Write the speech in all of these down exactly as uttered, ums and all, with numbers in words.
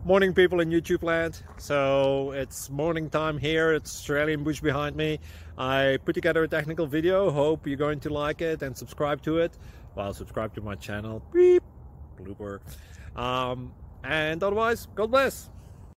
Morning, people in YouTube land. So it's morning time here. It's Australian bush behind me. I put together a technical video. Hope you're going to like it and subscribe to it. Well, subscribe to my channel. Beep. Blooper. Um, and otherwise, God bless.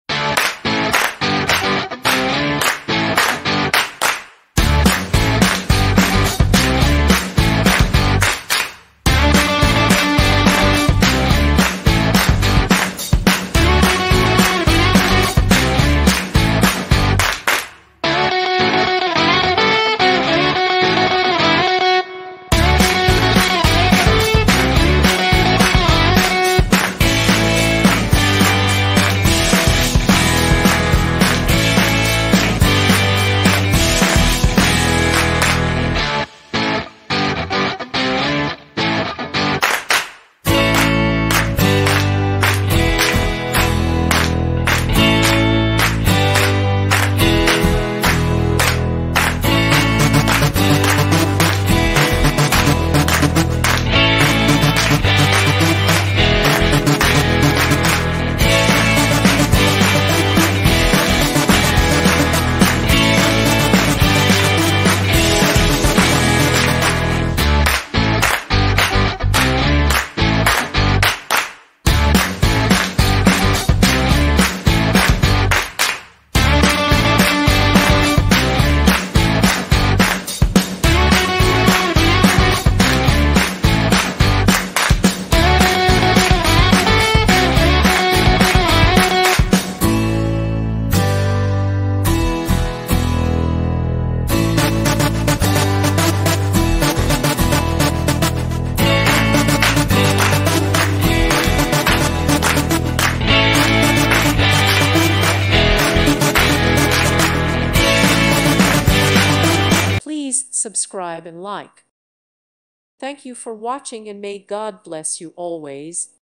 Please subscribe and like. Thank you for watching, and may God bless you always.